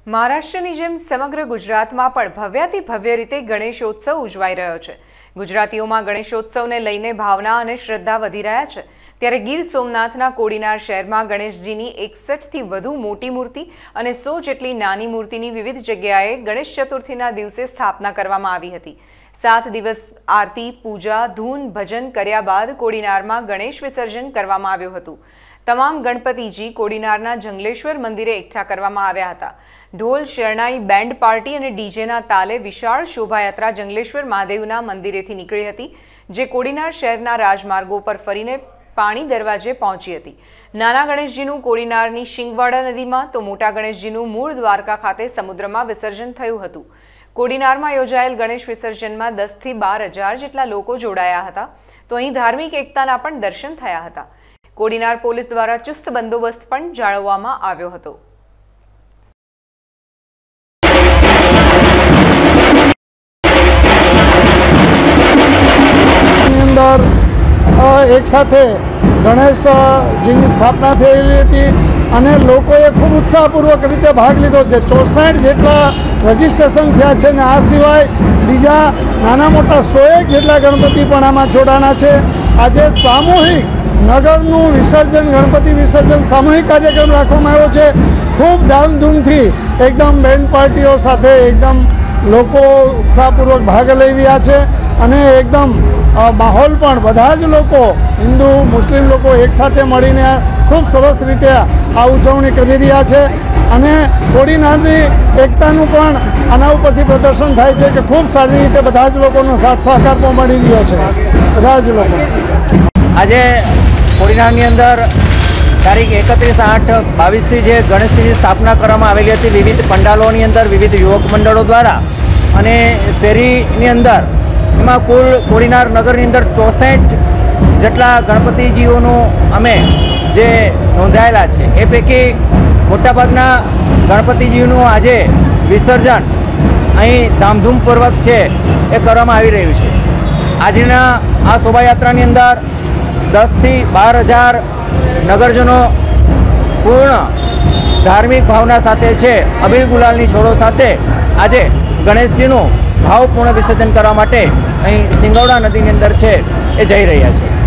મહારાષ્ટ્રની જેમ સમગ્ર ગુજરાતમાં પણ ભવ્યાતિ ભવ્ય રીતે ગણેશોત્સવ ઉજવાઈ રહ્યો છે। ગુજરાતીઓમાં ગણેશોત્સવને લઈને ભાવના અને શ્રદ્ધા વધી રહ્યા છે। ત્યારે ગીર સોમનાથના કોડીનાર શહેરમાં ગણેશજીની 61થી વધુ મોટી મૂર્તિ અને 100 જેટલી નાની મૂર્તિની વિવિધ જગ્યાએ ગણેશ ચતુર્થીના દિવસે સ્થાપના કરવામાં આવી હતી। 7 દિવસ આરતી, પૂજા, ધૂન, ભજન કર્યા બાદ કોડીનારમાં ગણેશ વિસર્જન કરવામાં આવ્યું હતું। તમામ ગણપતિજી કોડીનારના જંગલેશ્વર મંદિરે એકઠા કરવામાં આવ્યા હતા। ઢોલ, શરણાઈ, બેન્ડ પાર્ટી અને ડીજેના તાલે વિશાળ શોભાયાત્રા જંગલેશ્વર મહાદેવના મંદિરેથી નીકળી હતી, જે કોડીનાર શહેરના રાજમાર્ગો પર ફરીને પાણી દરવાજે પહોંચી હતી। નાના ગણેશજીનું કોડીનારની શિંગવાડા નદીમાં તો મોટા ગણેશજીનું મૂળ દ્વારકા ખાતે સમુદ્રમાં વિસર્જન થયું હતું। કોડીનારમાં યોજાયેલ ગણેશ વિસર્જનમાં 10 થી 12,000 જેટલા લોકો જોડાયા હતા, તો અહીં ધાર્મિક એકતાના પણ દર્શન થયા હતા। કોડીનાર પોલીસ દ્વારા ચુસ્ત બંદોબસ્ત પણ જાળવવામાં આવ્યો હતો। एक साथ गणेश जी की स्थापना थयेली हती अने लोकोए खूब उत्साहपूर्वक रीते भाग लीधो छे। 64 जेटला रजिस्ट्रेशन थया छे ने आ सिवाय बीजा नाना मोटा 101 जेटला गणपति पण आमां जोडाणा छे। आजे सामूहिक नगरનું વિસર્જન, ગણપતિ વિસર્જન સામૂહિક કાર્યક્રમ રાખવામાં આવ્યો છે। ખૂબ ધામધૂમથી એકદમ બેન્ડ પાર્ટીઓ સાથે એકદમ લોકો ઉત્સાહપૂર્વક ભાગ લઈ રહ્યા છે અને એકદમ માહોલ પણ બધા જ લોકો, હિન્દુ મુસ્લિમ લોકો એકસાથે મળીને ખૂબ સરસ રીતે આ ઉજવણી કરી રહ્યા છે અને કોડીનારની એકતાનું પણ આના ઉપરથી પ્રદર્શન થાય છે કે ખૂબ સારી રીતે બધા જ લોકોનો સાથ સહકાર પણ મળી રહ્યો છે। બધા જ લોકો આજે કોડીનારની અંદર તારીખ 31/8/22થી જે ગણેશજીની સ્થાપના કરવામાં આવેલી હતી વિવિધ પંડાલોની અંદર, વિવિધ યુવક મંડળો દ્વારા અને શેરીની અંદર, એમાં કુલ કોડીનાર નગરની અંદર 64 જેટલા ગણપતિજીઓનું અમે જે નોંધાયેલા છે એ પૈકી મોટાભાગના ગણપતિજીઓનું આજે વિસર્જન અહીં ધામધૂમપૂર્વક છે એ કરવામાં આવી રહ્યું છે। આજના આ શોભાયાત્રાની અંદર 10 થી 12,000 નગરજનો પૂર્ણ ધાર્મિક ભાવના સાથે છે, અબીલ ગુલાલની છોડો સાથે આજે ગણેશજીનું ભાવપૂર્ણ વિસર્જન કરવા માટે અહીં સિંગવડા નદીની અંદર છે એ જઈ રહ્યા છે।